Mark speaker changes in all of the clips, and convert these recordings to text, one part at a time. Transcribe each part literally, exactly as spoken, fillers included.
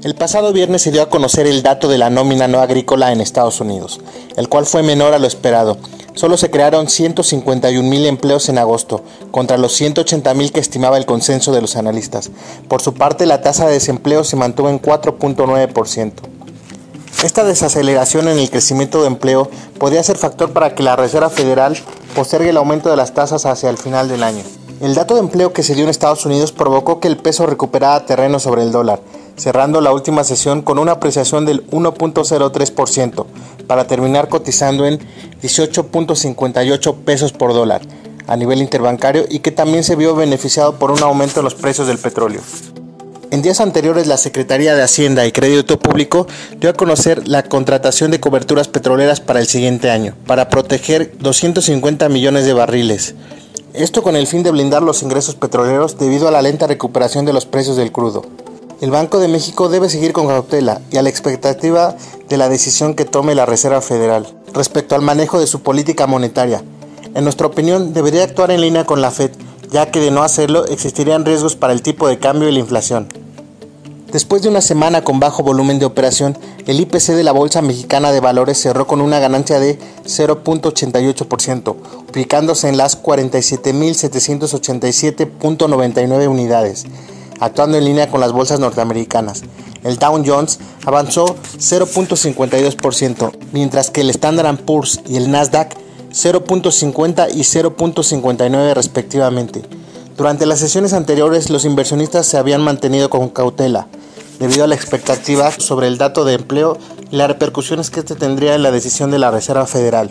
Speaker 1: El pasado viernes se dio a conocer el dato de la nómina no agrícola en Estados Unidos, el cual fue menor a lo esperado. Solo se crearon ciento cincuenta y un mil empleos en agosto, contra los ciento ochenta mil que estimaba el consenso de los analistas. Por su parte, la tasa de desempleo se mantuvo en cuatro punto nueve por ciento. Esta desaceleración en el crecimiento de empleo podría ser factor para que la Reserva Federal postergue el aumento de las tasas hacia el final del año. El dato de empleo que se dio en Estados Unidos provocó que el peso recuperara terreno sobre el dólar, cerrando la última sesión con una apreciación del uno punto cero tres por ciento, para terminar cotizando en dieciocho punto cincuenta y ocho pesos por dólar a nivel interbancario, y que también se vio beneficiado por un aumento en los precios del petróleo. En días anteriores, la Secretaría de Hacienda y Crédito Público dio a conocer la contratación de coberturas petroleras para el siguiente año, para proteger doscientos cincuenta millones de barriles. Esto con el fin de blindar los ingresos petroleros debido a la lenta recuperación de los precios del crudo. El Banco de México debe seguir con cautela y a la expectativa de la decisión que tome la Reserva Federal respecto al manejo de su política monetaria. En nuestra opinión, debería actuar en línea con la Fed, ya que de no hacerlo existirían riesgos para el tipo de cambio y la inflación. Después de una semana con bajo volumen de operación, el I P C de la Bolsa Mexicana de Valores cerró con una ganancia de cero punto ochenta y ocho por ciento, ubicándose en las cuarenta y siete mil setecientos ochenta y siete punto noventa y nueve unidades, actuando en línea con las bolsas norteamericanas. El Dow Jones avanzó cero punto cincuenta y dos por ciento, mientras que el Standard and Poor's y el Nasdaq cero punto cincuenta y cero punto cincuenta y nueve respectivamente. Durante las sesiones anteriores, los inversionistas se habían mantenido con cautela, debido a la expectativa sobre el dato de empleo y las repercusiones que este tendría en la decisión de la Reserva Federal.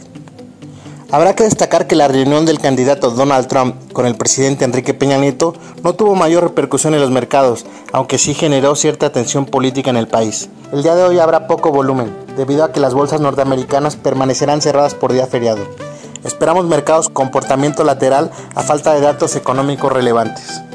Speaker 1: Habrá que destacar que la reunión del candidato Donald Trump con el presidente Enrique Peña Nieto no tuvo mayor repercusión en los mercados, aunque sí generó cierta tensión política en el país. El día de hoy habrá poco volumen, debido a que las bolsas norteamericanas permanecerán cerradas por día feriado. Esperamos mercados con comportamiento lateral a falta de datos económicos relevantes.